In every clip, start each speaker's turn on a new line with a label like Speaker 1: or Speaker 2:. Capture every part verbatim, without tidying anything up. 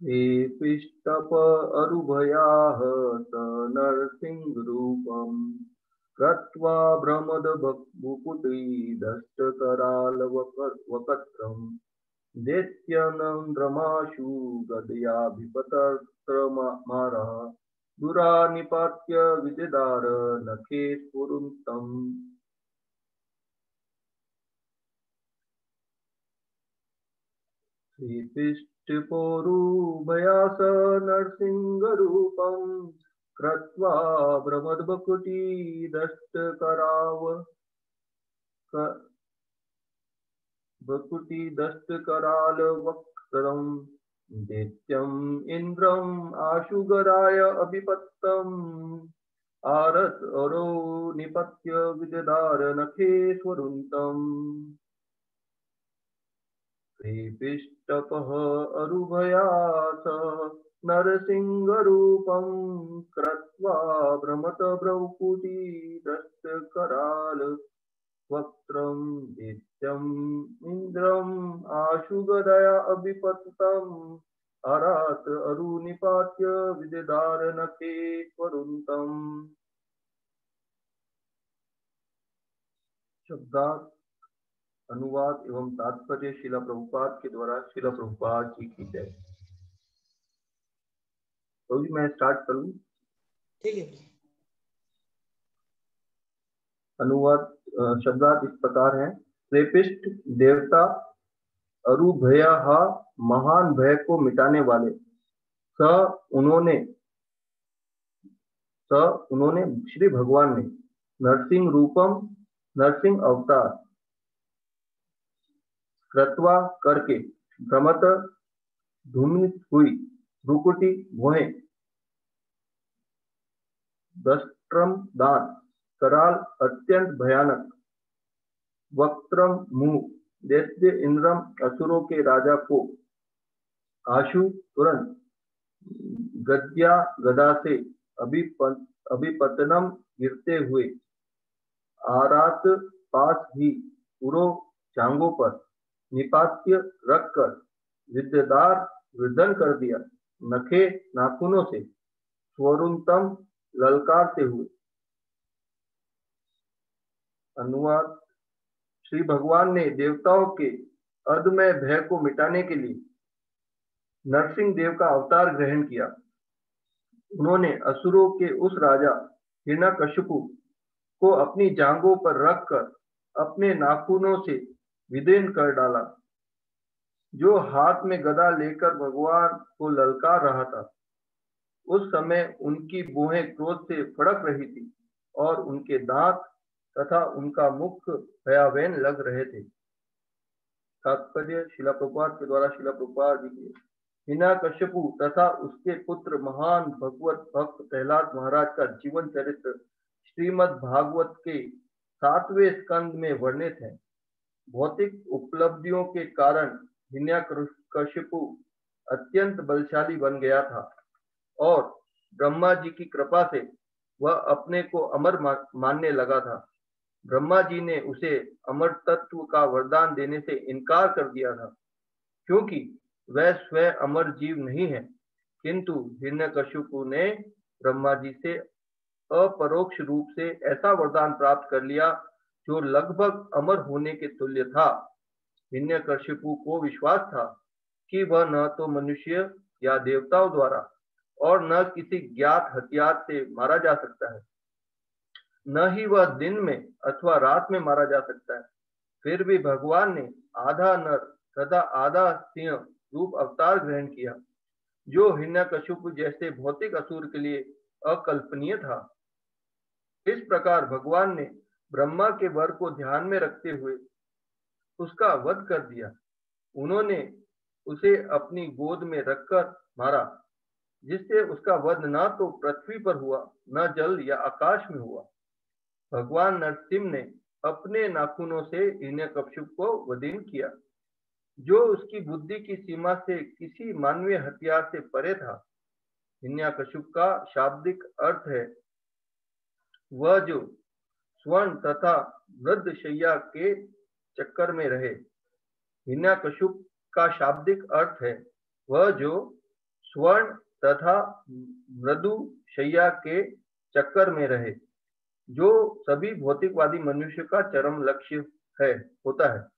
Speaker 1: श्रीपिष्टप अरुभयाः स नरसिंहरूपम् कृत्वा भ्रमद्भुकुटिदष्टकरालवक्त्रम् दैत्यनन्द्रमाशु गदयाभिपतत्रमारः दुरा निपात्य विददार नखे स्फुरन्तम्। श्रीपिष्टपोरुभयास नरसिंहरूपम् कृत्वा भ्रमद्भकुटिदष्टकराव भकुटिदष्टकरालवक्त्रम् दैत्यम् इन्द्रम् आशुगराय अभिपत्तम् आरत अरो निपत्य विददार नखे स्वरुन्तम्। श्रीपिष्टपः अरुभयास नरसिंहरूपम् कृत्वा भ्रमद्भकुटिदष्टकराल वक्त्रम् दैत्यम् इन्द्रम् आशुगदया अभिपततम् अरात अरुनिपात्य विददार नखे स्वरुन्तम्। शब्दार्थ, अनुवाद एवं तात्पर्य शिला प्रभुपाद के द्वारा शिला प्रभुपाद जी की जय। तो भी मैं स्टार्ट करूं।
Speaker 2: ठीक है।
Speaker 1: अनुवाद शब्दार्थ इस प्रकार है। श्रीपिष्ट देवता, अरुभयः महान भय को मिटाने वाले, स उन्होंने स उन्होंने श्री भगवान ने नरसिंह रूपम नरसिंह अवतार कृत्वा करके भ्रमत धूमित हुई भ्रुकुटी भुहें दष्ट्रम दांत कराल अत्यंत भयानक वक्त्रम मुंह दैत्य इंद्रम असुरों के राजा को आशु तुरंत गद्या गदा से अभिपत, अभिपतनम गिरते हुए आरात पास ही उरो जांगों पर निपात्य रखकर विद्यदार वृद्धन कर दिया नखे नाखूनों से स्वरुंतम ललकारते हुए। अनुवाद। श्री भगवान ने देवताओं के अदमय भय को मिटाने के लिए नरसिंह देव का अवतार ग्रहण किया। उन्होंने असुरों के उस राजा हिरण्यकशिपु को अपनी जांघों पर रखकर अपने नाखूनों से विदीर्ण कर डाला, जो हाथ में गदा लेकर भगवान को ललकार रहा था। उस समय उनकी भुहें क्रोध से फड़क रही थी और उनके दांत तथा उनका मुख भयावह लग रहे थे। तात्पर्य शिला प्रभुपाद के द्वारा शिला प्रभुपाद जी के हिरण्यकशिपु तथा उसके पुत्र महान भगवत भक्त प्रहलाद महाराज का जीवन चरित्र श्रीमद् भागवत के सातवें स्कंद में वर्णित है। भौतिक उपलब्धियों के कारण हिरण्यकशिपु अत्यंत बलशाली बन गया था और ब्रह्मा जी की कृपा से वह अपने को अमर मानने लगा था। ब्रह्मा जी ने उसे अमर तत्व का वरदान देने से इनकार कर दिया था, क्योंकि वह स्वयं अमर जीव नहीं है। किंतु हिरण्यकशिपु ने ब्रह्मा जी से अपरोक्ष रूप से ऐसा वरदान प्राप्त कर लिया जो लगभग अमर होने के तुल्य था। हिरण्यकशिपु को विश्वास था कि वह न तो मनुष्य या देवताओं द्वारा और न किसी ज्ञात हथियार से मारा जा सकता है, न ही वह दिन में अथवा रात में मारा जा सकता है। फिर भी भगवान ने आधा नर तथा आधा सिंह रूप अवतार ग्रहण किया, जो हिरण्यकशिपु जैसे भौतिक असुर के लिए अकल्पनीय था। इस प्रकार भगवान ने ब्रह्मा के वर को ध्यान में रखते हुए उसका वध कर दिया। उन्होंने उसे अपनी गोद में रखकर मारा, जिससे उसका वध न तो पृथ्वी पर हुआ न जल या आकाश में हुआ। भगवान नरसिंह ने अपने नाखूनों से हिरण्यकशिपु को वधीन किया, जो उसकी बुद्धि की सीमा से किसी मानवीय हथियार से परे था। हिरण्यकशिपु का शाब्दिक अर्थ है वह जो स्वर्ण तथा वृद्धशय्या के चक्कर में रहे। हिरण्यकशिपु का शाब्दिक अर्थ है वह जो स्वर्ण तथा मृदु शैया के चक्कर में रहे, जो सभी भौतिकवादी मनुष्य का चरम लक्ष्य है होता है।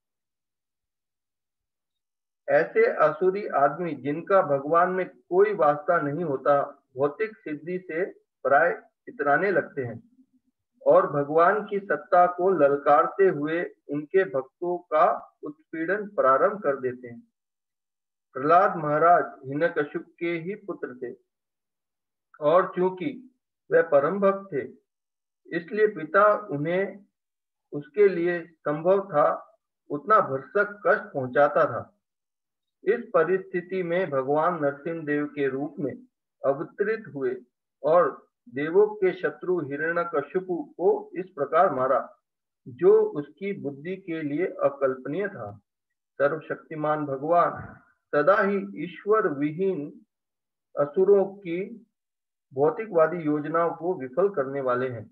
Speaker 1: ऐसे असुरी आदमी जिनका भगवान में कोई वास्ता नहीं होता, भौतिक सिद्धि से प्राय इतराने लगते हैं और भगवान की सत्ता को ललकारते हुए उनके भक्तों का उत्पीड़न प्रारंभ कर देते हैं। प्रहलाद महाराज हिरण्यकशिपु के ही पुत्र थे और चूंकि वह परम भक्त थे, इसलिए पिता उन्हें उसके लिए संभव था उतना भरसक कष्ट पहुंचाता था। इस परिस्थिति में भगवान नरसिंह देव के रूप में अवतरित हुए और देवों के शत्रु हिरण्यकशिपु को इस प्रकार मारा, जो उसकी बुद्धि के लिए अकल्पनीय था। सर्वशक्तिमान भगवान सदा ही ईश्वर विहीन असुरों की भौतिकवादी योजनाओं को विफल करने वाले हैं।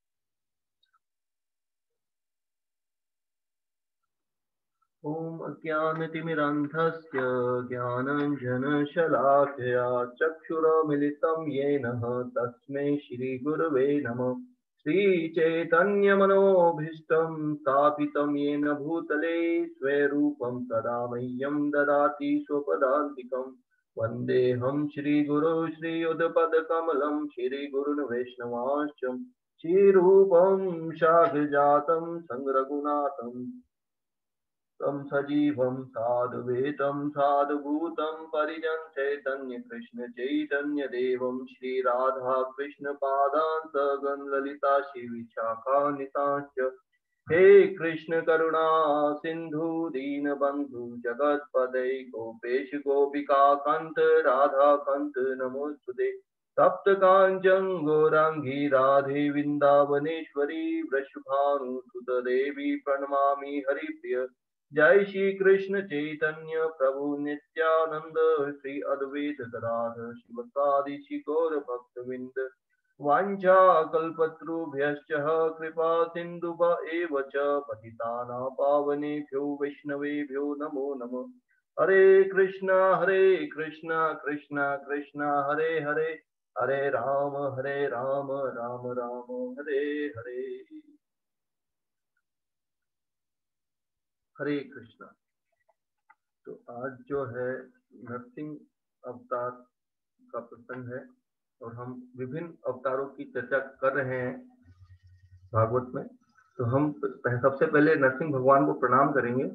Speaker 1: ओम अज्ञानतिमिरान्धस्य ज्ञानाञ्जनशलाकया चक्षुरुन्मिलितं येन तस्मै श्रीगुरवे नमः। श्रीचैतन्यमनोभीष्टं स्थापितं येन भूतले स्वरूपं सदा मह्यं ददाति स्वपदान्तिकम्। वन्देऽहं श्रीगुरो श्रीयुतपदकमलं श्रीगुरुन् वैष्णवांश्च श्रीरूपं साग्रजातं संरघुनाथं तं सजीवं साधुवेदं साधुभूतं परिजन चैतन्य कृष्ण चैतन्य देवं श्री राधा कृष्ण पादान् सगण ललिता श्री विशाखान्वितांश्च। हे कृष्ण करुणा सिंधु दीनबंधु जगत्पते गोपेश गोपिका कांत राधा कांत नमोस्तुते। सप्त कांचन गौरांगी राधे वृंदावनेश्वरी वृषभानुसुत देवी प्रणमामि हरिप्रिय। जय श्री कृष्ण चैतन्य प्रभु नित्यानंद श्री अद्वैत गदाधर शिवसादि श्री गौर भक्तवृंद। वांछा कल्पतरुभ्यश्च कृपा सिन्धुभ एव च पतितानां पावनेभ्यो वैष्णवेभ्यो नमो नमः। हरे कृष्णा हरे कृष्णा कृष्णा कृष्णा हरे हरे, हरे राम हरे राम राम राम हरे हरे। हरे कृष्णा। तो आज जो है नरसिंह अवतार का प्रसंग है और हम विभिन्न अवतारों की चर्चा कर रहे हैं भागवत में। तो हम सबसे पहले नरसिंह भगवान को प्रणाम करेंगे।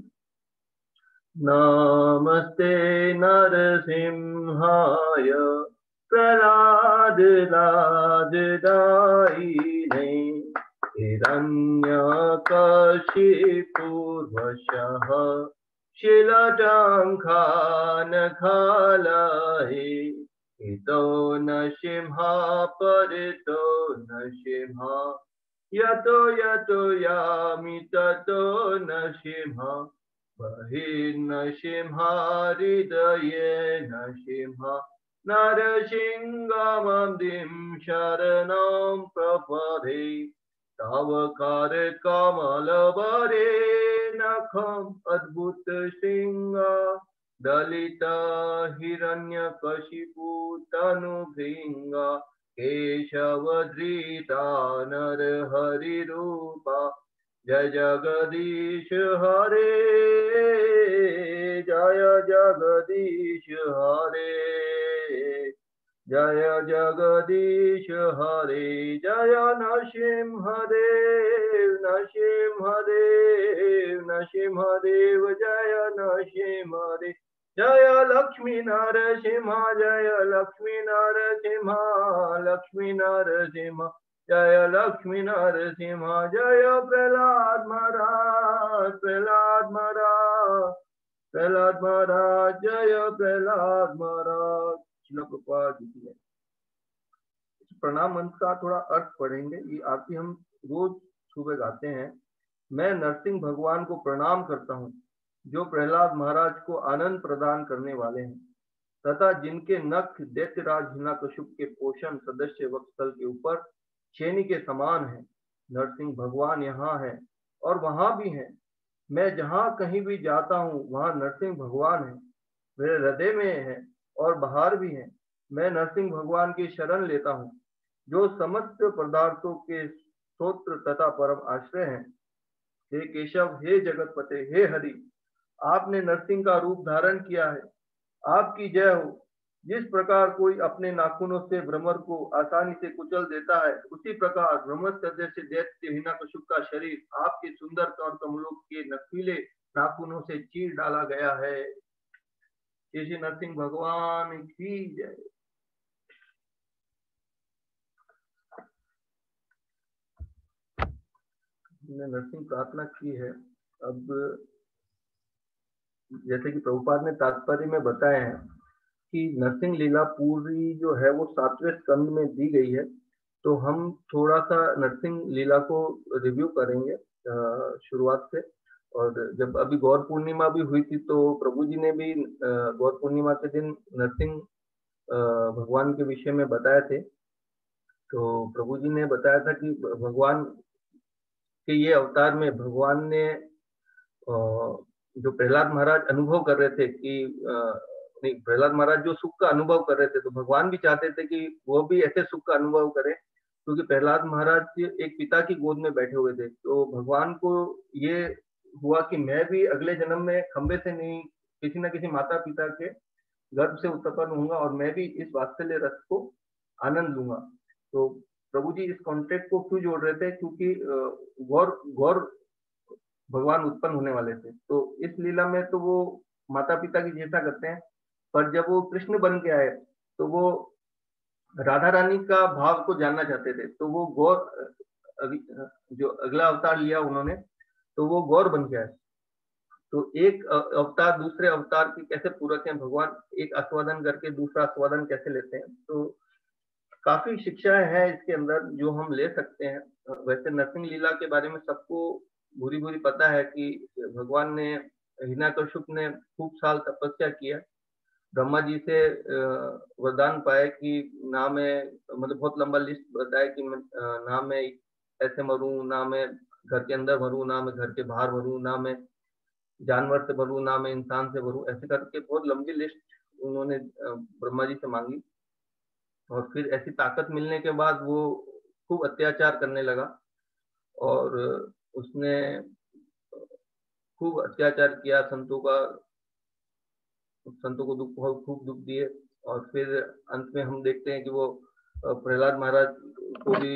Speaker 1: नमस्ते नरसिंहाय प्रह्लादलाददायिने हिरण्यकशिपूर्वशः शिलाटङ्कानखालये। इतो नरसिंहा परितो नरसिंहा यतो यतो यामि ततो नरसिंहा। बहिर्नरसिंहा हृदये नरसिंहा नरसिंहमदिं शरणं प्रपदे। तव कर कमलबरे नखम् अद्भुत सिंह दलित हिरण्यकशिपु तनुभृंग। केशवधृता नरहरिरूपा जय जगदीश हरे, जय जगदीश हरे, जय जगदीश हरे। जय नरसिंहदेव नरसिंहदेव नरसिंहदेव जय नरसिंहदेव। जय लक्ष्मी नरसिंह जय लक्ष्मी नरसिंह लक्ष्मी नरसिंह जय लक्ष्मी नरसिंह। जय प्रहलाद महाराज प्रहलाद महाराज प्रहलाद महाराज जय प्रहलाद महाराज। श्रील प्रभुपाद जी की। प्रणाम मंत्र का थोड़ा अर्थ पढ़ेंगे। ये आरती हम रोज सुबह गाते हैं। मैं नरसिंह भगवान को प्रणाम करता हूँ, जो प्रहलाद महाराज को आनंद प्रदान करने वाले हैं तथा जिनके नख दैत्यराज हिरण्यकशिपु के पोषण सदस्य वत्सल के ऊपर छेनी के समान है। नरसिंह भगवान यहाँ है और वहां भी है। मैं जहाँ कहीं भी जाता हूँ वहां नरसिंह भगवान है, मेरे हृदय में है और बाहर भी हैं। मैं नरसिंह भगवान की शरण लेता हूँ, जो समस्त पदार्थों के स्रोत तथा परम आश्रय हैं। हे केशव, हे जगतपते, हे हरि, आपने नरसिंह का रूप धारण किया है, आपकी जय हो। जिस प्रकार कोई अपने नाखूनों से भ्रमर को आसानी से कुचल देता है, उसी प्रकार ब्रह्मचर्य से दैत्य हिरण्यकशिपु का शरीर आपके सुंदर कर कमलों के नखीले नाखूनों से चीर डाला गया है। श्री नरसिंह भगवान की जय। हमने नरसिंह प्रार्थना की है। अब जैसे कि प्रभुपाद ने तात्पर्य में बताया है कि नरसिंह लीला पूरी जो है वो सातवें स्कंद में दी गई है, तो हम थोड़ा सा नरसिंह लीला को रिव्यू करेंगे शुरुआत से। और जब अभी गौर पूर्णिमा भी हुई थी, तो प्रभु जी ने भी गौर पूर्णिमा के दिन नरसिंह भगवान के विषय में बताए थे। तो प्रभु जी ने बताया था कि भगवान के ये अवतार में भगवान ने जो प्रहलाद महाराज अनुभव कर रहे थे कि नहीं, प्रहलाद महाराज जो सुख का अनुभव कर रहे थे, तो भगवान भी चाहते थे कि वो भी ऐसे सुख का अनुभव करें, क्योंकि प्रहलाद महाराज एक पिता की गोद में बैठे हुए थे। तो भगवान को ये हुआ कि मैं भी अगले जन्म में खंबे से नहीं, किसी न किसी माता पिता के गर्भ से उत्पन्न होऊंगा और मैं भी इस वात्सल्य रस को आनंद लूंगा। तो प्रभु जी इस कॉन्ट्रैक्ट को क्यों जोड़ रहे थे? क्योंकि गौर गौर भगवान उत्पन्न होने वाले थे। तो इस लीला में तो वो माता पिता की जैसा करते हैं, पर जब वो कृष्ण बन के आए तो वो राधा रानी का भाव को जानना चाहते थे। तो वो गौर जो अगला अवतार लिया उन्होंने, तो वो गौर बन के आए। तो एक अवतार दूसरे अवतार की कैसे पूरक हैं, भगवान एक आस्वादन करके दूसरा आस्वादन कैसे लेते हैं। तो काफी शिक्षाएं हैं इसके अंदर जो हम ले सकते हैं। वैसे नरसिंह लीला के बारे में सबको बुरी बुरी पता है कि भगवान ने हिरण्यकशिपु ने खूब साल तपस्या किया, ब्रह्मा जी से वरदान पाए कि ना मैं, मतलब बहुत लंबा लिस्ट बताया कि ना मैं ऐसे मरूं, ना मैं घर के अंदर मरूं, ना मैं घर के बाहर मरूं, ना मैं जानवर से मरूं, ना मैं इंसान से मरूं, ऐसे करके बहुत लंबी लिस्ट उन्होंने ब्रह्मा जी से मांगी। और फिर ऐसी ताकत मिलने के बाद वो खूब अत्याचार करने लगा और उसने खूब अत्याचार किया, संतों का संतों को दुख बहुत खूब दुख दिए। और फिर अंत में हम देखते हैं कि वो प्रहलाद महाराज को भी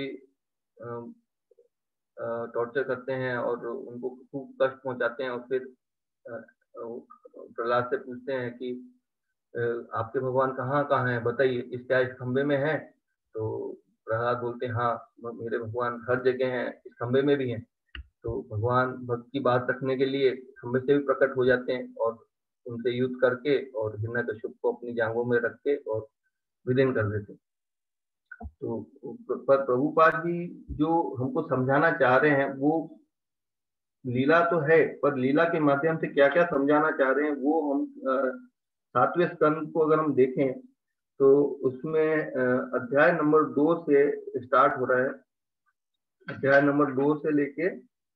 Speaker 1: टॉर्चर करते हैं और उनको खूब कष्ट पहुंचाते हैं। और फिर प्रहलाद से पूछते हैं कि आपके भगवान कहाँ कहाँ हैं, बताइए, इस क्या इस खंबे में है? तो प्रहलाद बोलते हैं हाँ, मेरे भगवान हर जगह हैं, इस खंबे में भी हैं। तो भगवान भक्त की बात रखने के लिए खंबे से भी प्रकट हो जाते हैं और उनसे युद्ध करके और हिरण्यकशिपु को अपनी जांघों में रख के और विलीन कर देते। तो पर प्रभुपाद जी जो हमको समझाना चाह रहे हैं वो लीला तो है, पर लीला के माध्यम से क्या क्या समझाना चाह रहे हैं वो हम सातवें स्कंद को अगर हम देखें तो उसमें अध्याय नंबर दो से स्टार्ट हो रहा है। अध्याय नंबर दो से लेके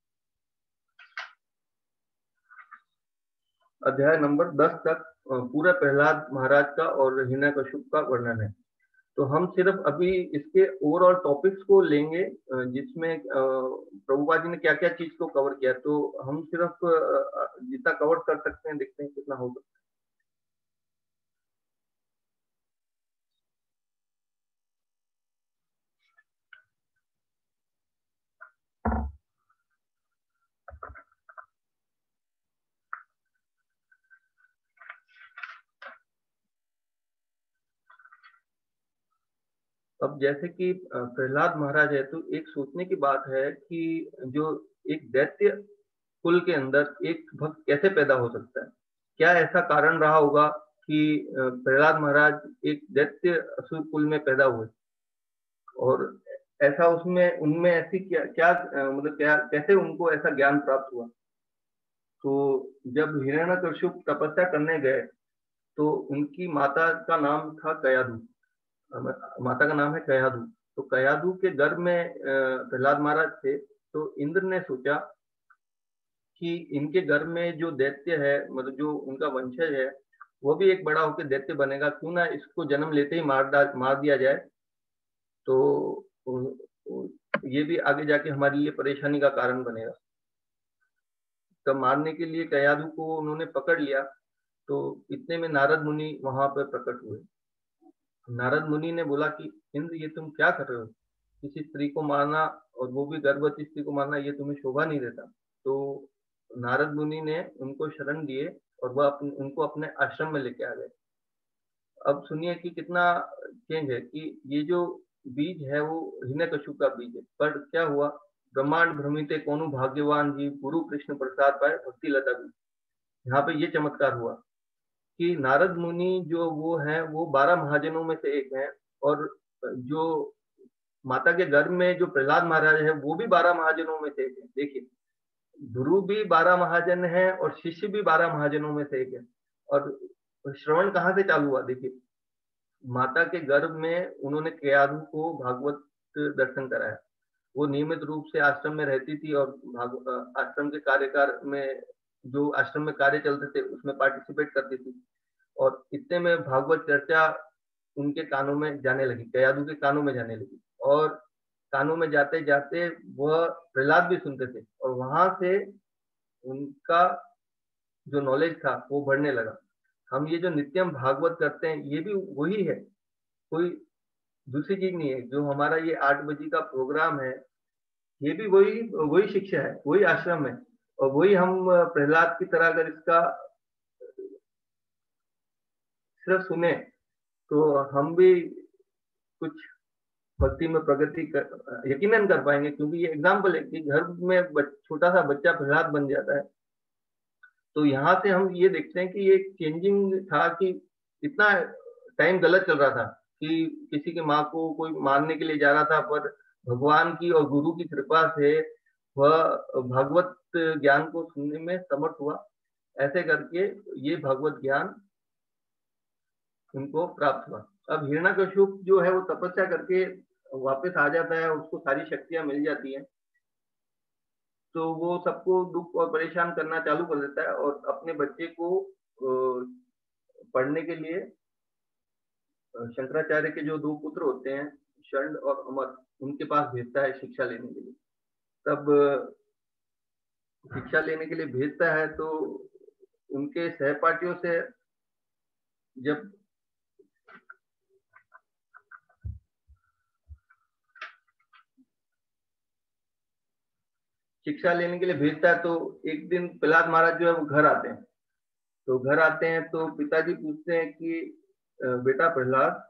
Speaker 1: अध्याय नंबर दस तक पूरा प्रहलाद महाराज का और हिरण्यकशिपु का वर्णन है। तो हम सिर्फ अभी इसके ओवरऑल टॉपिक्स को लेंगे जिसमें प्रभुपाद जी ने क्या क्या चीज को कवर किया। तो हम सिर्फ जितना कवर कर सकते हैं देखते हैं कितना हो सकता है। अब जैसे कि प्रहलाद महाराज है, तो एक सोचने की बात है कि जो एक दैत्य कुल के अंदर एक भक्त कैसे पैदा हो सकता है? क्या ऐसा कारण रहा होगा कि प्रहलाद महाराज एक दैत्य असुर कुल में पैदा हुए? और ऐसा उसमें उनमें ऐसी क्या क्या मतलब क्या कैसे उनको ऐसा ज्ञान प्राप्त हुआ? तो जब हिरण्यकशिपु तपस्या करने गए तो उनकी माता का नाम था कयाधु, माता का नाम है कयाधु। तो कयाधु के गर्भ में प्रहलाद महाराज थे। तो इंद्र ने सोचा कि इनके गर्भ में जो दैत्य है, मतलब जो उनका वंशज है, वो भी एक बड़ा होकर दैत्य बनेगा, क्यों ना इसको जन्म लेते ही मार डाल मार दिया जाए, तो ये भी आगे जाके हमारे लिए परेशानी का कारण बनेगा। तब मारने के लिए कयाधु को उन्होंने पकड़ लिया, तो इतने में नारद मुनि वहां पर प्रकट हुए। नारद मुनि ने बोला कि इंद्र, ये तुम क्या कर रहे हो? किसी स्त्री को मारना, और वो भी गर्भवती स्त्री को मारना, ये तुम्हें शोभा नहीं देता। तो नारद मुनि ने उनको शरण दिए और वह अपने, उनको अपने आश्रम में लेके आ गए। अब सुनिए कि कितना चेंज है कि ये जो बीज है वो हिरण्यकशिपु का बीज है, पर क्या हुआ, ब्रह्मांड भ्रमिते कोनु भाग्यवान जी गुरु कृष्ण प्रसाद पाए भक्ति लता भी। यहाँ पे ये चमत्कार हुआ कि नारद मुनि जो वो हैं वो बारह महाजनों में से एक हैं, और जो माता के गर्भ में जो प्रहलाद महाराज है वो भी बारह महाजनों में से एक है। देखिए, गुरु भी बारह महाजन है और शिष्य भी बारह महाजनों में से एक है। और श्रवण कहाँ से चालू हुआ? देखिए, माता के गर्भ में उन्होंने कयाधु को भागवत दर्शन कराया। वो नियमित रूप से आश्रम में रहती थी और आश्रम के कार्यकार में, जो आश्रम में कार्य चलते थे उसमें पार्टिसिपेट करती थी। और इतने में भागवत चर्चा उनके कानों में जाने लगी, कयाधु के कानों में जाने लगी, और कानों में जाते जाते वह प्रहलाद भी सुनते थे, और वहां से उनका जो नॉलेज था वो बढ़ने लगा। हम ये जो नित्यम भागवत करते हैं ये भी वही है, कोई दूसरी चीज नहीं है। जो हमारा ये आठ बजे का प्रोग्राम है ये भी वही वही शिक्षा है, वही आश्रम है, और वही हम प्रहलाद की तरह अगर इसका सिर्फ सुने तो हम भी कुछ भक्ति में प्रगति कर, यकीनन कर पाएंगे। क्योंकि ये एग्जाम्पल है कि घर में छोटा सा बच्चा प्रहलाद बन जाता है। तो यहाँ से हम ये देखते हैं कि ये चेंजिंग था कि इतना टाइम गलत चल रहा था कि किसी की माँ को कोई मारने के लिए जा रहा था, पर भगवान की और गुरु की कृपा से वह भगवत ज्ञान को सुनने में समर्थ हुआ। ऐसे करके ये भगवत ज्ञान उनको प्राप्त हुआ। अब हिरण्यकशिपु जो है वो तपस्या करके वापस आ जाता है, उसको सारी शक्तियां मिल जाती हैं, तो वो सबको दुख और परेशान करना चालू कर देता है और अपने बच्चे को पढ़ने के लिए शंकराचार्य के जो दो पुत्र होते हैं, शंड और अमर, उनके पास भेजता है शिक्षा लेने के लिए। तब शिक्षा लेने के लिए भेजता है तो उनके सहपाठियों से जब शिक्षा लेने के लिए भेजता है तो एक दिन प्रहलाद महाराज जो है वो घर आते हैं। तो घर आते हैं तो पिताजी पूछते हैं कि बेटा प्रहलाद,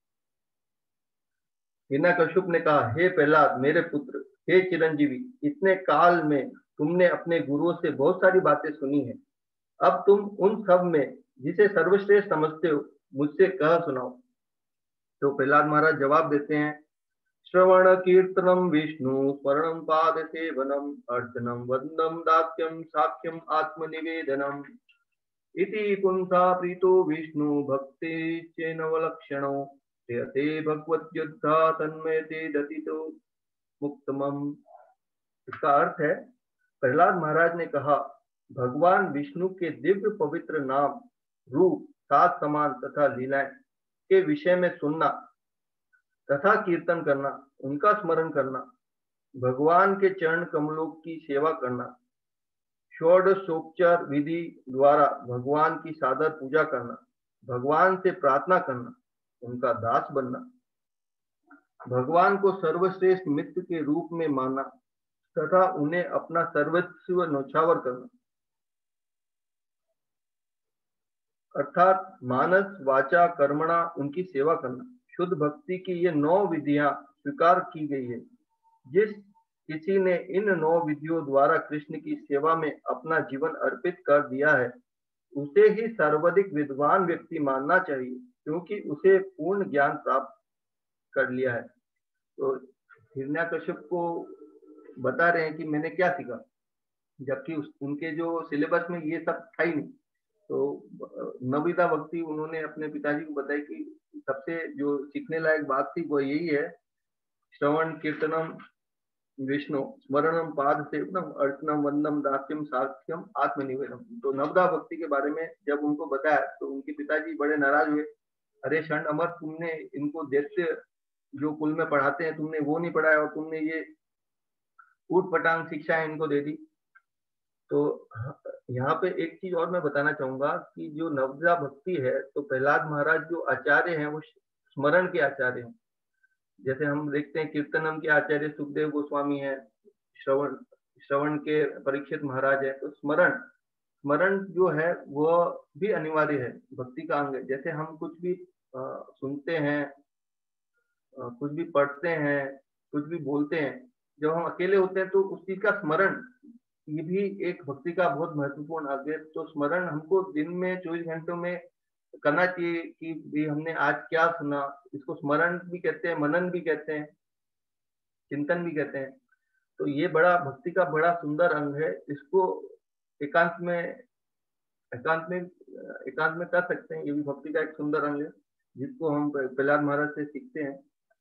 Speaker 1: हिरण्यकशिपु ने कहा, हे प्रहलाद मेरे पुत्र, हे चिरंजीवी, इतने काल में तुमने अपने गुरुओं से बहुत सारी बातें सुनी है। अब तुम उन सब में जिसे सर्वश्रेष्ठ समझते हो मुझसे कह सुनाओ। तो प्रहलाद महाराज जवाब देते हैं, श्रवण कीर्तनम विष्णु स्मरणम पाद सेवनम अर्चनम वंदम दास्यम साक्ष्यम आत्मनिवेदनम इति पुंसा प्रीतो विष्णु भक्ति चेनवलक्षणो ते भगवद्युद्धा तन्मयते दतितो मुक्तमम। इसका अर्थ है, प्रहलाद महाराज ने कहा, भगवान विष्णु के दिव्य पवित्र नाम, रूप, सात समान तथा लीलाएं के विषय में सुनना तथा कीर्तन करना, उनका स्मरण करना, भगवान के चरण कमलों की सेवा करना, षोडशोपचार विधि द्वारा भगवान की सादर पूजा करना, भगवान से प्रार्थना करना, उनका दास बनना, भगवान को सर्वश्रेष्ठ मित्र के रूप में मानना तथा उन्हें अपना सर्वस्व न्यौछावर करना, अर्थात मानस वाचा कर्मणा उनकी सेवा करना। शुद्ध भक्ति की ये नौ विधियां स्वीकार की गई है। जिस किसी ने इन नौ विधियों द्वारा कृष्ण की सेवा में अपना जीवन अर्पित कर दिया है उसे ही सर्वाधिक विद्वान व्यक्ति मानना चाहिए, क्योंकि उसे पूर्ण ज्ञान प्राप्त कर लिया है। तो हिरण्यकशिपु को बता रहे हैं कि मैंने क्या सीखा, जबकि उस, उनके जो सिलेबस में ये सब था ही नहीं। तो नवविधा भक्ति उन्होंने अपने पिताजी को बताया कि सबसे जो सीखने लायक बात थी वो यही है, श्रवण कीर्तनम विष्णु स्मरणम पाद सेवनम अर्चनम वंदनम दास्यम साक्ष्यम आत्मनिवेदम। तो नवदा भक्ति के बारे में जब उनको बताया तो उनके पिताजी बड़े नाराज हुए। अरे षण अमर, तुमने इनको दैत्य जो कुल में पढ़ाते हैं तुमने वो नहीं पढ़ाया और तुमने ये ऊट पटांग शिक्षा इनको दे दी। तो यहाँ पे एक चीज और मैं बताना चाहूंगा कि जो नवदा भक्ति है तो प्रहलाद महाराज जो आचार्य हैं वो स्मरण के आचार्य हैं। जैसे हम देखते हैं कीर्तनम के आचार्य सुखदेव गोस्वामी है, श्रवण श्रवण के परीक्षित महाराज है। तो स्मरण स्मरण जो है वो भी अनिवार्य है, भक्ति का अंग है। जैसे हम कुछ भी आ, सुनते हैं, आ, कुछ भी पढ़ते हैं, कुछ भी बोलते हैं, जब हम अकेले होते हैं तो उस चीज का स्मरण, ये भी एक भक्ति का बहुत महत्वपूर्ण अंग है। तो स्मरण हमको दिन में चौबीस घंटों में करना चाहिए कि भी हमने आज क्या सुना। इसको स्मरण भी कहते हैं, मनन भी कहते हैं, चिंतन भी कहते हैं। तो ये बड़ा भक्ति का बड़ा सुंदर अंग है। इसको एकांत में एकांत में एकांत में कर सकते हैं। ये भी भक्ति का एक सुंदर अंग है जिसको हम प्रहलाद महाराज से सीखते हैं।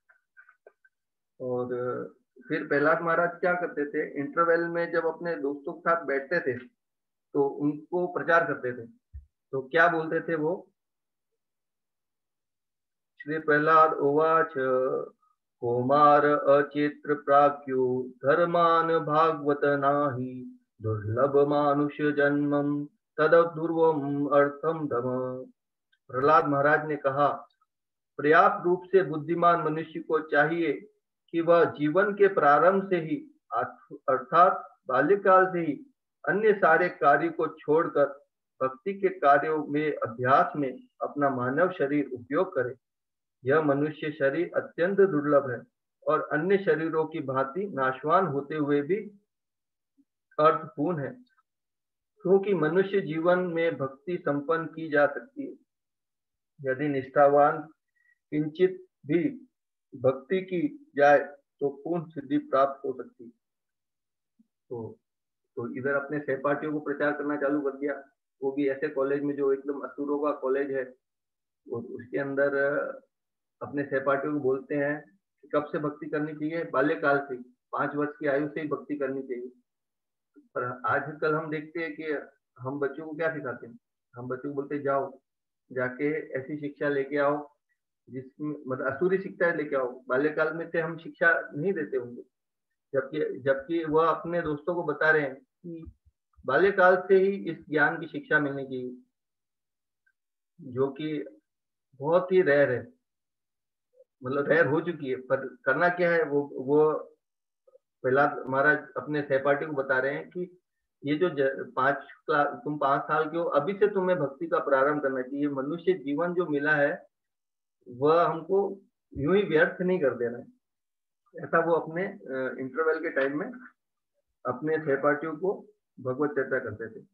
Speaker 1: और फिर प्रहलाद महाराज क्या करते थे, इंटरवल में जब अपने दोस्तों के साथ बैठते थे तो उनको प्रचार करते थे। तो क्या बोलते थे वो, श्री प्रहलाद उवाच कौमार अचित्र प्राज्ञो धर्मान भागवत नाही दुर्लभ मानुष जन्मम तदुर्वम अर्थम धम। प्रहलाद महाराज ने कहा, पर्याप्त रूप से बुद्धिमान मनुष्य को चाहिए कि वह जीवन के प्रारंभ से ही अर्थात बाल्यकाल से ही अन्य सारे कार्य को छोड़कर भक्ति के कार्यों में अभ्यास में अपना मानव शरीर उपयोग करे। यह मनुष्य शरीर अत्यंत दुर्लभ है और अन्य शरीरों की भांति नाशवान होते हुए भी अर्थपूर्ण है, क्योंकि मनुष्य जीवन में भक्ति संपन्न की जा सकती है। यदि निष्ठावान किंचित भी भक्ति की जाए तो पूर्ण सिद्धि प्राप्त हो सकती। तो तो इधर अपने सहपाठियों को प्रचार करना चालू कर दिया, वो भी ऐसे कॉलेज में जो एकदम असुरों का कॉलेज है। और उसके अंदर अपने सहपाठियों को बोलते हैं कि कब से भक्ति करनी चाहिए, बाल्यकाल से, पांच वर्ष की आयु से ही भक्ति करनी चाहिए। पर आजकल हम देखते हैं कि हम बच्चों को क्या सिखाते हैं, हम बच्चों को बोलते जाओ जाके ऐसी शिक्षा लेके आओ जिसमें मतलब असुरी शिक्षा लेके आओ। बाल्यकाल में से हम शिक्षा नहीं देते होंगे, जबकि जबकि वह अपने दोस्तों को बता रहे हैं कि बाल्यकाल से ही इस ज्ञान की शिक्षा मिलनी चाहिए, जो कि बहुत ही रेयर है, मतलब रेयर हो चुकी है। पर करना क्या है, वो वो प्रहलाद महाराज अपने सहपाठी को बता रहे हैं कि ये जो पांच तुम पांच साल के हो, अभी से तुम्हें भक्ति का प्रारंभ करना चाहिए। मनुष्य जीवन जो मिला है वह हमको यूं ही व्यर्थ नहीं कर देना है। ऐसा वो अपने इंटरवल के टाइम में अपने सहपाठियों को भगवत चर्चा करते थे।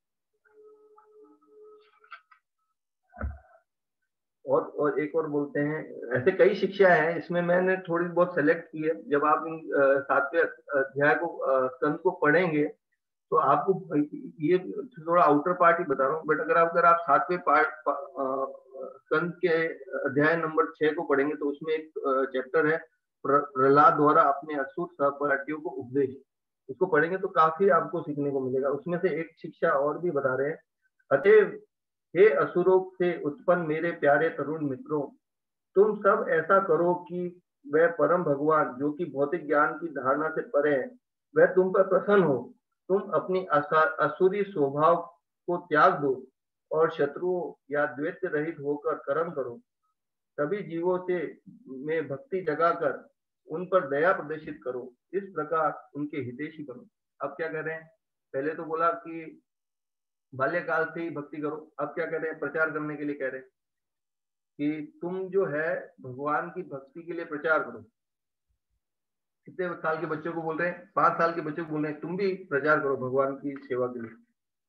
Speaker 1: और और एक और बोलते हैं, ऐसे कई शिक्षा है, इसमें मैंने थोड़ी बहुत सेलेक्ट की है। जब आप इन सातवें अध्याय को स्कंद को पढ़ेंगे तो आपको ये थोड़ा आउटर पार्ट ही बता रहा हूँ, बट अगर आप अगर आप सातवें पार्ट स्कंद के अध्याय नंबर छह को पढ़ेंगे तो उसमें एक चैप्टर है प्रहलाद द्वारा अपने असुर सहपाठियों को उपदेश। उसको पढ़ेंगे तो काफी आपको सीखने को मिलेगा। उसमें से एक शिक्षा और भी बता रहे हैं, अतएव हे असुरों से उत्पन्न मेरे प्यारे तरुण मित्रों, तुम सब ऐसा करो कि वह परम भगवान जो कि भौतिक ज्ञान की धारणा से परे है, वह तुम पर प्रसन्न हो। तुम अपनी असुरी स्वभाव को त्याग दो और शत्रुओं या द्वैत रहित होकर कर्म करो। सभी जीवों से में भक्ति जगाकर उन पर दया प्रदर्शित करो, इस प्रकार उनके हितैषी बनो। अब क्या कह रहे हैं, पहले तो बोला कि बाल्यकाल से ही भक्ति करो, अब क्या कह रहे हैं, प्रचार करने के लिए कह रहे हैं कि तुम जो है भगवान की भक्ति के लिए प्रचार करो। कितने साल के बच्चों को बोल रहे हैं, पांच साल के बच्चों को बोल रहे हैं तुम भी प्रचार करो भगवान की सेवा के लिए।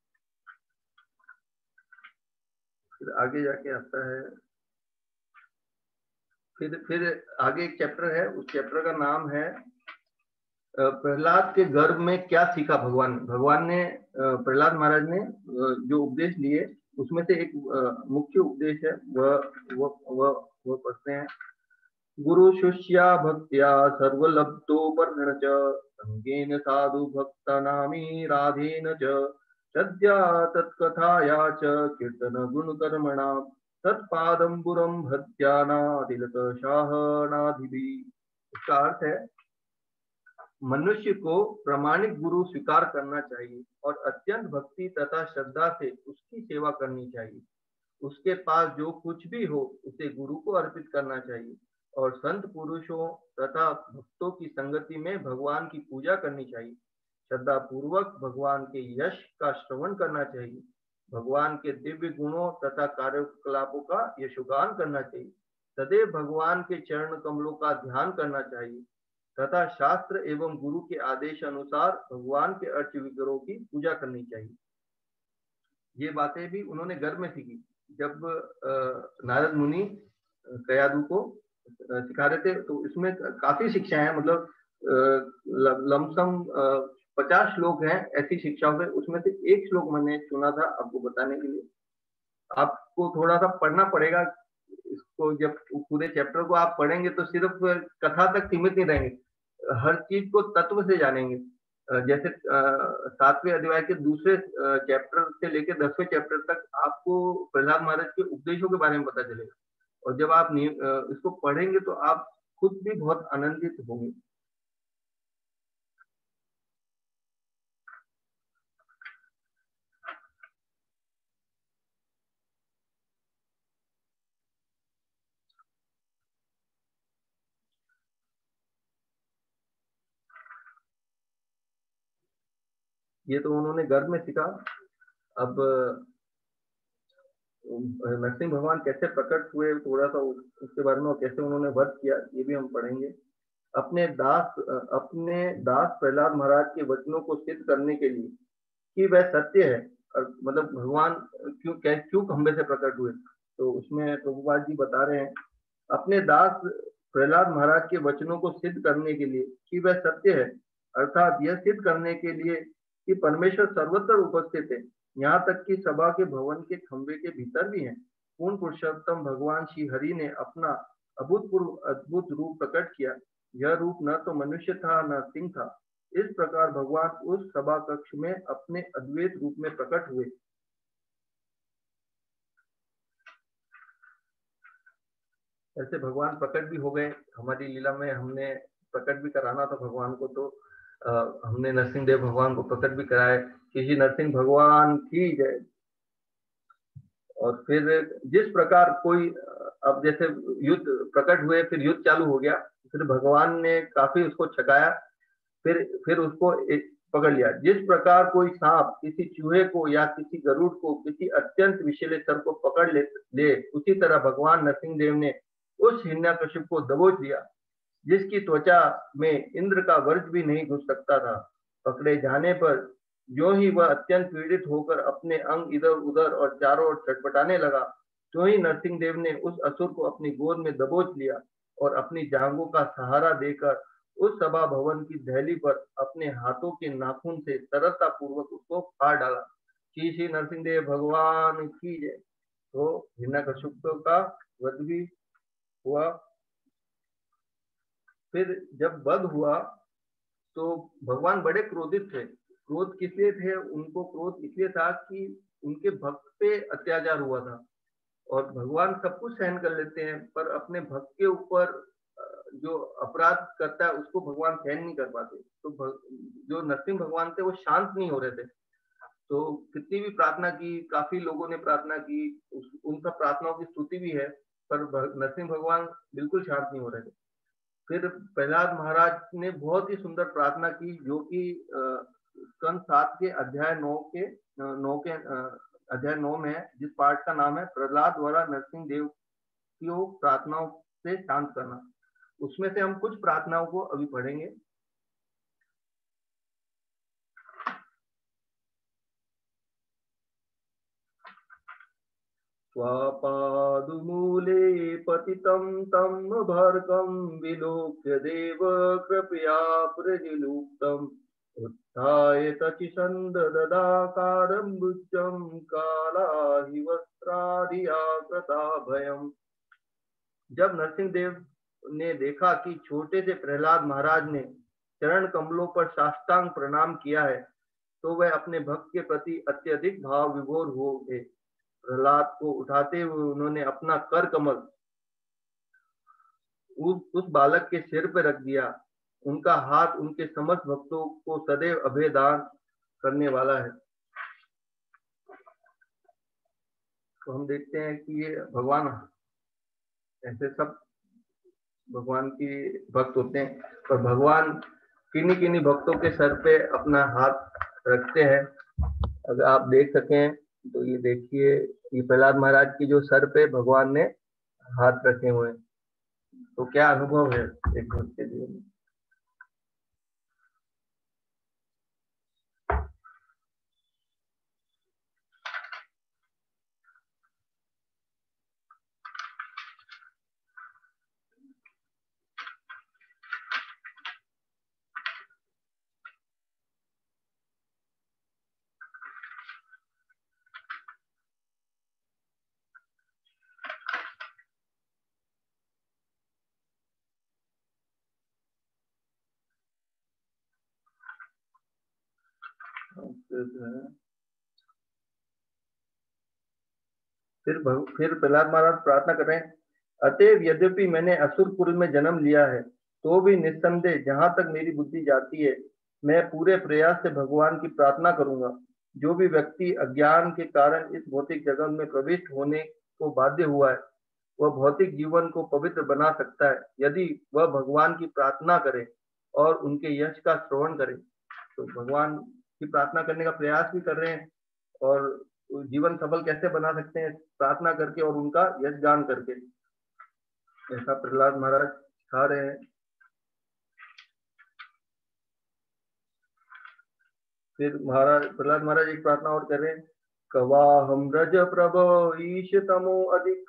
Speaker 1: फिर आगे जाके आता है, फिर फिर आगे एक चैप्टर है, उस चैप्टर का नाम है प्रहलाद के गर्भ में क्या सीखा भगवान। भगवान ने प्रहलाद महाराज ने जो उपदेश लिए उसमें से एक मुख्य उपदेश है, वह वह वह वह पढ़ते हैं। गुरु शिष्या भक्त्या सर्वलब्धोपर्ण च संगेन साधु भक्त नामी राधेन च श्रद्धा तत्कथाया च कीर्तन गुण कर्मणा तत्पादंबुरम भक्त्यानादिलत शाहनाधिभी। इसका अर्थ है, मनुष्य को प्रामाणिक गुरु स्वीकार करना चाहिए और अत्यंत भक्ति तथा श्रद्धा से उसकी सेवा करनी चाहिए। उसके पास जो कुछ भी हो उसे गुरु को अर्पित करना चाहिए और संत पुरुषों तथा भक्तों की संगति में भगवान की पूजा करनी चाहिए। श्रद्धा पूर्वक भगवान के यश का श्रवण करना चाहिए। भगवान के दिव्य गुणों तथा कार्यकलापों का यशोगान करना चाहिए। सदैव भगवान के चरण कमलों का ध्यान करना चाहिए तथा शास्त्र एवं गुरु के आदेश अनुसार भगवान के अर्च विग्रहों की पूजा करनी चाहिए। ये बातें भी उन्होंने घर में सीखी। जब नारद मुनि कयादू को सिखा रहे थे तो इसमें काफी शिक्षाएं हैं, मतलब लमसम पचास श्लोक हैं ऐसी शिक्षाओं के। उसमें से एक श्लोक मैंने चुना था आपको बताने के लिए। आपको थोड़ा सा पढ़ना पड़ेगा इसको। जब पूरे चैप्टर को आप पढ़ेंगे तो सिर्फ कथा तक सीमित नहीं रहेंगे, हर चीज को तत्व से जानेंगे। जैसे सातवें अध्याय के दूसरे चैप्टर से लेकर दसवें चैप्टर तक आपको प्रहलाद महाराज के उपदेशों के बारे में पता चलेगा, और जब आप इसको पढ़ेंगे तो आप खुद भी बहुत आनंदित होंगे। ये तो उन्होंने घर में सीखा। अब नरसिंह भगवान कैसे प्रकट हुए, थोड़ा सा उसके बारे में, कैसे उन्होंने व्रत किया, ये भी हम पढ़ेंगे। अपने दास अपने दास प्रहलाद महाराज के वचनों को सिद्ध करने के लिए कि वह सत्य है, और मतलब भगवान क्यों क्यों खंबे से प्रकट हुए, तो उसमें प्रभुपाद जी बता रहे हैं, अपने दास प्रहलाद महाराज के वचनों को सिद्ध करने के लिए कि वह सत्य है, अर्थात यह सिद्ध करने के लिए कि परमेश्वर सर्वत्र उपस्थित है, यहाँ तक कि सभा के भवन के खंबे के भीतर भी है। पूर्ण पुरुषोत्तम भगवान श्री हरि ने अपना अभूतपूर्व अद्भुत रूप प्रकट किया। यह रूप न तो मनुष्य था न सिंह था। इस प्रकार भगवान उस सभा कक्ष में अपने अद्वैत रूप में प्रकट हुए। ऐसे भगवान प्रकट भी हो गए हमारी लीला में। हमने प्रकट भी कराना था भगवान को, तो आ, हमने नरसिंह देव भगवान को प्रकट भी कराए। किसी नरसिंह भगवान की जय। और फिर जिस प्रकार कोई, अब जैसे युद्ध प्रकट हुए, फिर युद्ध चालू हो गया, फिर भगवान ने काफी उसको छकाया, फिर फिर उसको एक पकड़ लिया। जिस प्रकार कोई सांप किसी चूहे को या किसी गरुड़ को किसी अत्यंत विषैले सर्प को पकड़ ले, ले उसी तरह भगवान नरसिंह देव ने उस हिरण्यकशिप को दबोच लिया, जिसकी त्वचा में इंद्र का वर्ष भी नहीं घुस सकता था। पकड़े जाने पर जो ही वह अत्यंत पीड़ित होकर अपने अंग इधर उधर और चारों ओर छटपटाने लगा, तो ही नरसिंह देव ने उस असुर को अपनी गोद में दबोच लिया और अपनी जांघों का सहारा देकर उस सभा भवन की दहली पर अपने हाथों के नाखून से सरलता पूर्वक उसको फाड़ डाला। श्री श्री नरसिंह देव भगवान की जय। तो हिरण्यकशिप का वध भी हुआ। फिर जब वध हुआ तो भगवान बड़े क्रोधित थे। क्रोध किस लिए थे? उनको क्रोध इसलिए था कि उनके भक्त पे अत्याचार हुआ था, और भगवान सब कुछ सहन कर लेते हैं, पर अपने भक्त के ऊपर जो अपराध करता है उसको भगवान सहन नहीं कर पाते। तो जो नरसिंह भगवान थे वो शांत नहीं हो रहे थे। तो कितनी भी प्रार्थना की, काफी लोगों ने प्रार्थना की, उन सब प्रार्थनाओं की स्तुति भी है, पर नरसिंह भगवान बिल्कुल शांत नहीं हो रहे थे। फिर प्रहलाद महाराज ने बहुत ही सुंदर प्रार्थना की, जो कि स्कंद सात के अध्याय नौ के नौ के अध्याय नौ में है, जिस पाठ का नाम है प्रहलाद द्वारा नरसिंह देव की प्रार्थनाओं से शांत करना। उसमें से हम कुछ प्रार्थनाओं को अभी पढ़ेंगे। स्वापादुमूले पतितं तं भर्गं विलोक्य देव कृपया प्रजिलुप्तम् उत्थाय तचिषन्दददाकारं भुजं कालाहि वस्त्रादिया कृता भयम्। जब नरसिंह देव ने देखा कि छोटे से प्रहलाद महाराज ने चरण कमलों पर साष्टांग प्रणाम किया है, तो वह अपने भक्त के प्रति अत्यधिक भाव विभोर हो गए। प्रहलाद को उठाते हुए उन्होंने अपना कर कमल उस, उस बालक के सिर पर रख दिया। उनका हाथ उनके समस्त भक्तों को सदैव अभय दान करने वाला है। तो हम देखते हैं कि ये भगवान ऐसे सब भगवान की भक्त होते हैं, पर भगवान किन्हीं किन्हीं भक्तों के सर पे अपना हाथ रखते हैं। अगर आप देख सकें तो ये देखिए, ये प्रहलाद महाराज की जो सर पे भगवान ने हाथ रखे हुए हैं, तो क्या अनुभव है एक भक्त के जीवन में। फिर फिर प्रहलाद महाराज प्रार्थना कर रहे हैं, अतएव यद्यपि मैंने असुरपुर में जन्म लिया है, तो भी निस्संदेह जहां तक मेरी बुद्धि जाती है, मैं पूरे प्रयास से भगवान की प्रार्थना करूंगा। जो भी व्यक्ति अज्ञान के कारण इस भौतिक जगत में प्रविष्ट होने को बाध्य हुआ है, वह भौतिक जीवन को पवित्र बना सकता है यदि वह भगवान की प्रार्थना करे और उनके यश का श्रवण करे। तो भगवान की प्रार्थना करने का प्रयास भी कर रहे हैं, और जीवन सफल कैसे बना सकते हैं, प्रार्थना करके और उनका यश गान करके, ऐसा प्रहलाद महाराज सिखा रहे हैं। फिर महाराज प्रहलाद महाराज एक प्रार्थना और कर रहे हैं, कवाहम रज प्रभो ईश तमो अधिक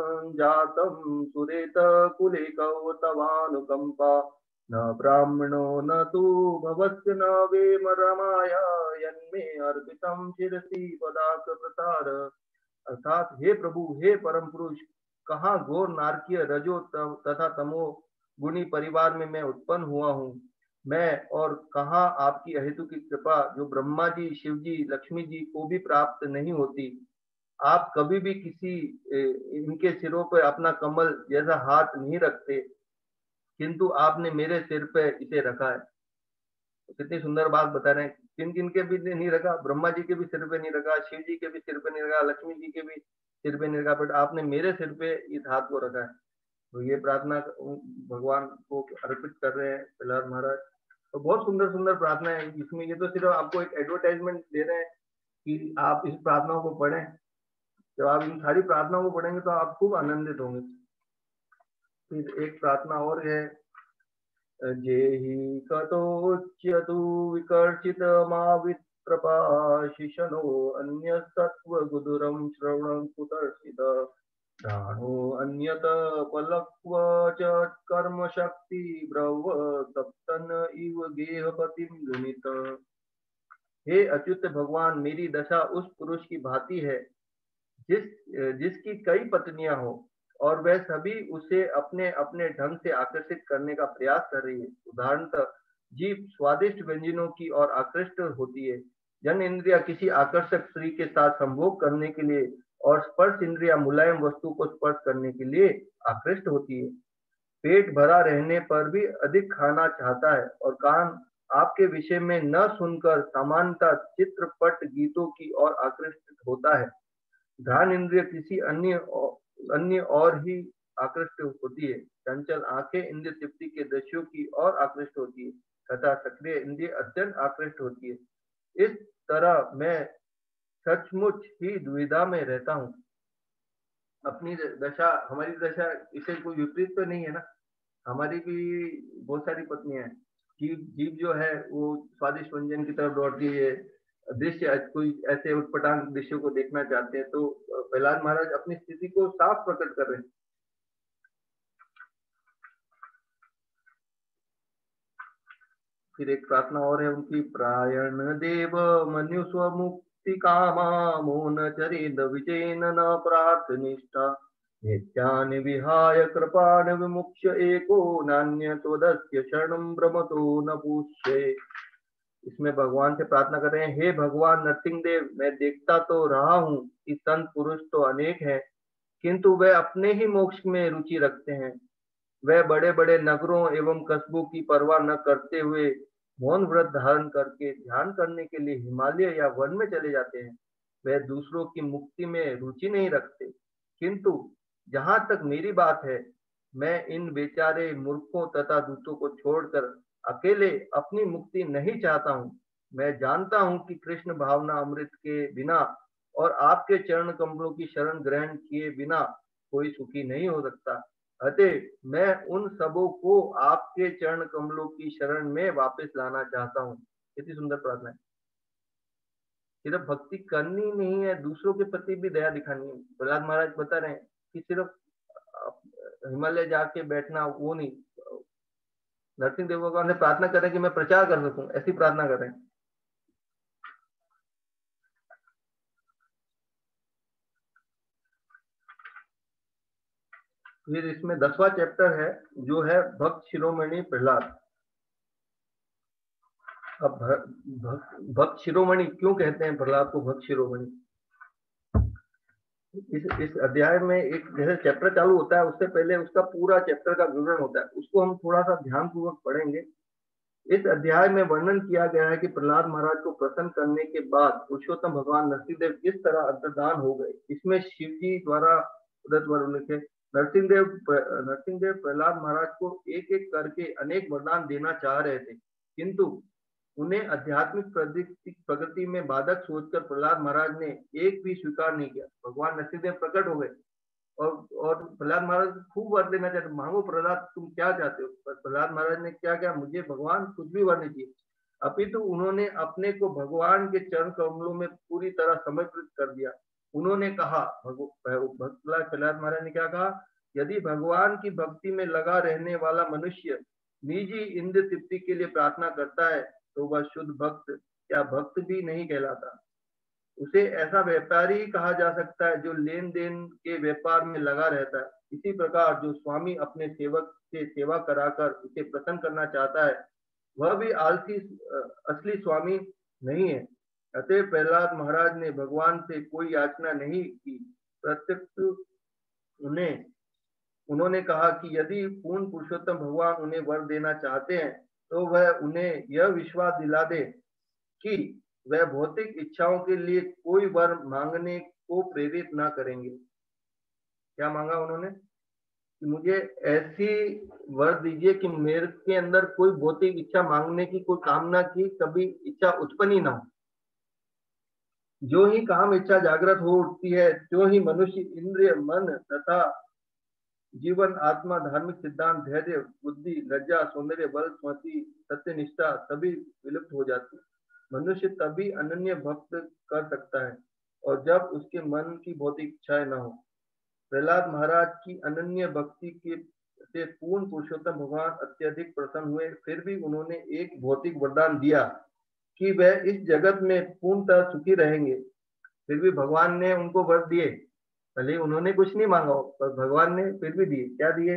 Speaker 1: जातम सुरेत कुले कवतवानुकंपा न ब्राह्मणो न तु भवस्य न वेम रमाया यन्मे अर्पितम शिरसी पदाक प्रसार। अर्थात हे प्रभु, हे परम पुरुष, कहाँ घोर नारकीय रजो तथा तमो गुणी परिवार में मैं उत्पन्न हुआ हूँ मैं, और कहाँ आपकी अहेतु की कृपा जो ब्रह्मा जी, शिव जी, लक्ष्मी जी को भी प्राप्त नहीं होती। आप कभी भी किसी इनके सिरों पर अपना कमल जैसा हाथ नहीं रखते, किंतु आपने मेरे सिर पे इसे रखा है। तो कितनी सुंदर बात बता रहे हैं, किन किन के भी नहीं रखा, ब्रह्मा जी के भी सिर पे नहीं रखा, शिव जी के भी सिर पे नहीं रखा, लक्ष्मी जी के भी सिर पे नहीं रखा, बट आपने मेरे सिर पे इस हाथ को रखा है। तो ये प्रार्थना भगवान को अर्पित कर रहे हैं प्रहलाद महाराज। तो बहुत सुंदर सुंदर प्रार्थना है इसमें। ये तो सिर्फ आपको एक एडवर्टाइजमेंट दे रहे हैं कि आप इस प्रार्थनाओं को पढ़ें। जब आप इन सारी प्रार्थनाओं को पढ़ेंगे तो आप खूब आनंदित होंगे। फिर एक प्रार्थना और है, जेहि कतोच्यतु विकर्षित मावित्रपाशिषणो अन्य सत्व गुदुरम श्रवणं कुतर्षित दानो अन्यत पलक्व च कर्म शक्ति ब्रव सप्तन इव गेहपतिम गुणित। हे अच्युत भगवान, मेरी दशा उस पुरुष की भांति है जिस जिसकी कई पत्नियां हो और वह सभी उसे अपने अपने ढंग से आकर्षित करने का प्रयास कर रही है। उदाहरणतः जीभ स्वादिष्ट व्यंजनों की ओर आकृष्ट होती है, जन इंद्रिया किसी आकर्षक स्त्री के साथ संभोग करने के लिए और स्पर्श इंद्रिया मुलायम वस्तु को स्पर्श करने के लिए आकृष्ट होती है। पेट भरा रहने पर भी अधिक खाना चाहता है और कान आपके विषय में न सुनकर सामान्यतः चित्रपट गीतों की ओर आकृष्ट होता है। ध्यान इंद्रिय किसी अन्य अन्य और ही आकृष्ट होती है। चंचल आंखें इंद्रिय तृप्ति के दृश्यों की ओर आकृष्ट होती है तथा सक्रिय इंद्रिय अत्यंत आकृष्ट होती है। इस तरह मैं सचमुच ही दुविधा में रहता हूँ। अपनी दशा, हमारी दशा इसे कोई विपरीत तो नहीं है ना। हमारी भी बहुत सारी पत्नियां हैं। जीव जीव जो है वो स्वादिष्ट व्यंजन की तरफ दौड़ती है, दृश्य कोई ऐसे उटपटांग दृश्यों को देखना चाहते हैं। तो प्रहलाद महाराज अपनी स्थिति को साफ प्रकट कर रहे हैं। फिर एक प्रार्थना और है उनकी, प्रायण देव मनु स्वमुक्ति कामा मोन चरिद विजयन न प्रार्थनिष्ठा नित्यानि विहाय कृपाण विमुक्ष्य एको नान्य त्वदस्य शरणं भ्रमतो न पूष्ये। इसमें भगवान से प्रार्थना कर रहे हैं, हे भगवान नरसिंहदेव, मैं देखता तो रहा हूँ कि संत पुरुष तो अनेक हैं, किंतु वे अपने ही मोक्ष में रुचि रखते हैं। वह बड़े बड़े नगरों एवं कस्बों की परवाह न करते हुए मौन व्रत धारण करके ध्यान करने के लिए हिमालय या वन में चले जाते हैं। वह दूसरों की मुक्ति में रुचि नहीं रखते, किंतु जहां तक मेरी बात है, मैं इन बेचारे मूर्खों तथा दूतों को छोड़कर अकेले अपनी मुक्ति नहीं चाहता हूँ। मैं जानता हूँ कि कृष्ण भावना अमृत के बिना और आपके चरण कमलों की शरण ग्रहण किए बिना कोई सुखी नहीं हो सकता। अतः मैं उन सबों को आपके चरण कमलों की शरण में वापस लाना चाहता हूँ। कितनी सुंदर प्रार्थना है। सिर्फ भक्ति करनी नहीं है, दूसरों के प्रति भी दया दिखानी है। प्रहलाद महाराज बता रहे हैं कि सिर्फ हिमालय जाके बैठना वो नहीं। नरसिंह देव भगवान से प्रार्थना कर रहे हैं कि मैं प्रचार कर सकूं, ऐसी प्रार्थना कर रहे हैं। फिर इसमें दसवां चैप्टर है जो है भक्त शिरोमणि प्रहलाद। अब भक्त शिरोमणि क्यों कहते हैं प्रहलाद को भक्त शिरोमणि? इस इस अध्याय में एक जैसे चैप्टर चालू होता है, उससे पहले उसका पूरा चैप्टर का विवरण होता है, उसको हम थोड़ा सा ध्यान पूर्वक पढ़ेंगे। इस अध्याय में वर्णन किया गया है कि प्रहलाद महाराज को प्रसन्न करने के बाद पुरुषोत्तम भगवान नरसिंहदेव किस तरह अंतर्धान हो गए। इसमें शिव जी द्वारा उदत वरुण के नरसिंहदेव नरसिंहदेव प्रहलाद महाराज को एक एक करके अनेक वरदान देना चाह रहे थे, किंतु उन्हें आध्यात्मिक प्रगति में बाधक सोचकर प्रहलाद महाराज ने एक भी स्वीकार नहीं किया। भगवान नरसिंहदेव प्रकट हो गए और और प्रहलाद महाराज खूब वर देना चाहते, मांगो प्रहलाद तुम क्या चाहते हो। पर प्रहलाद महाराज ने क्या क्या, मुझे भगवान कुछ भी वर नहीं चाहिए। अपितु उन्होंने अपने को भगवान के चरण कमलों में पूरी तरह समर्पित कर दिया। उन्होंने कहा, प्रहलाद महाराज ने क्या कहा, यदि भगवान की भक्ति में लगा रहने वाला मनुष्य निजी इंद्र तृप्ति के लिए प्रार्थना करता है तो वह शुद्ध भक्त या भक्त भी नहीं कहलाता। उसे ऐसा व्यापारी कहा जा सकता है जो लेन देन के व्यापार में लगा रहता है। इसी प्रकार जो स्वामी अपने सेवक से सेवा कराकर उसे प्रसन्न करना चाहता है, वह भी आलसी असली स्वामी नहीं है। अतः प्रहलाद महाराज ने भगवान से कोई याचना नहीं की, प्रत्यक्ष उन्हें उन्होंने कहा कि यदि पूर्ण पुरुषोत्तम भगवान उन्हें वर देना चाहते हैं तो वह उन्हें यह विश्वास दिला दे कि वह भौतिक इच्छाओं के लिए कोई वर मांगने को प्रेरित ना करेंगे। क्या मांगा उन्होंने कि मुझे ऐसी वर दीजिए कि मेरे के अंदर कोई भौतिक इच्छा मांगने की, कोई कामना की कभी इच्छा उत्पन्न ही ना हो। जो ही काम इच्छा जागृत हो उठती है, त्यों ही मनुष्य इंद्रिय मन तथा जीवन आत्मा धार्मिक सिद्धांत धैर्य बुद्धि लज्जा सौंदर्य बल स्मृति सत्यनिष्ठा सभी विलुप्त हो जाती है। मनुष्य तभी अनन्य भक्त कर सकता है और जब उसके मन की भौतिक इच्छाएं न हो। प्रहलाद महाराज की अनन्य भक्ति के से पूर्ण पुरुषोत्तम भगवान अत्यधिक प्रसन्न हुए। फिर भी उन्होंने एक भौतिक वरदान दिया कि वह इस जगत में पूर्णतः सुखी रहेंगे। फिर भी भगवान ने उनको वर दिए, भले उन्होंने कुछ नहीं मांगा पर भगवान ने फिर भी दिए। क्या दिए?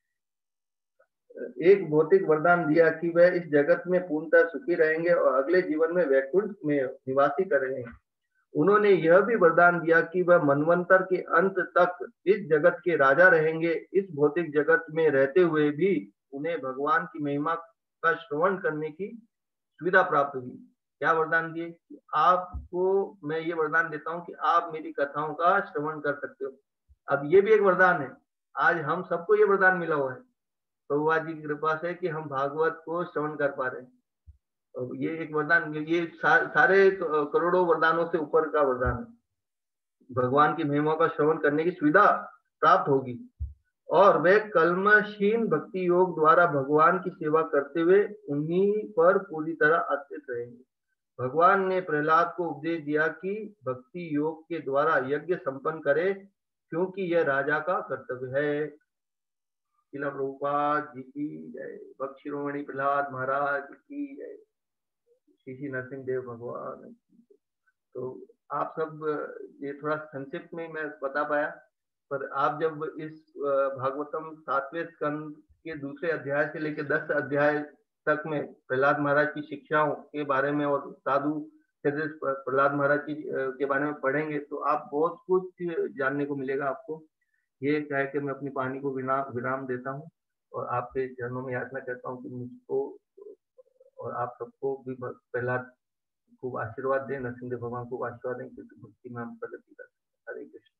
Speaker 1: एक भौतिक वरदान दिया कि वह इस जगत में पूर्णतः सुखी रहेंगे और अगले जीवन में वैकुंठ में निवासी करेंगे। उन्होंने यह भी वरदान दिया कि वह मनवंतर के अंत तक इस जगत के राजा रहेंगे। इस भौतिक जगत में रहते हुए भी उन्हें भगवान की महिमा का श्रवण करने की सुविधा प्राप्त हुई। क्या वरदान दिए? आपको मैं ये वरदान देता हूं कि आप मेरी कथाओं का श्रवण कर सकते हो। अब ये भी एक वरदान है, आज हम सबको ये वरदान मिला हुआ है प्रभुपाद जी की कृपा से कि हम भागवत को श्रवण कर पा रहे हैं। तो ये एक वरदान, ये सा, सारे करोड़ों वरदानों से ऊपर का वरदान है। भगवान की महिमा का श्रवण करने की सुविधा प्राप्त होगी और वे कलमशहीन भक्ति योग द्वारा भगवान की सेवा करते हुए उन्हीं पर पूरी तरह आश्रित रहेंगे। भगवान ने प्रहलाद को उपदेश दिया कि भक्ति योग के द्वारा यज्ञ संपन्न करे, क्योंकि यह राजा का कर्तव्य है। श्रील प्रभुपाद जी की जय। भक्त शिरोमणि प्रहलाद महाराज की जय। श्री श्री नरसिंह देव भगवान। तो आप सब ये थोड़ा संक्षिप्त में मैं बता पाया। पर आप जब इस भागवतम सातवें स्कंद के दूसरे अध्याय से लेकर दस अध्याय तक में प्रहलाद महाराज की शिक्षाओं के बारे में और साधु प्रहलाद महाराज की के बारे में पढ़ेंगे तो आप बहुत कुछ जानने को मिलेगा आपको। ये कह के मैं अपनी वाणी को विराम विराम देता हूँ और आपके चरणों में याचना करता हूँ कि मुझको और आप सबको भी प्रहलाद खूब आशीर्वाद दें, नरसिंह देव भगवान खूब आशीर्वाद दें, क्योंकि भक्ति में हम प्रगति कर सकते हैं। हरे कृष्ण।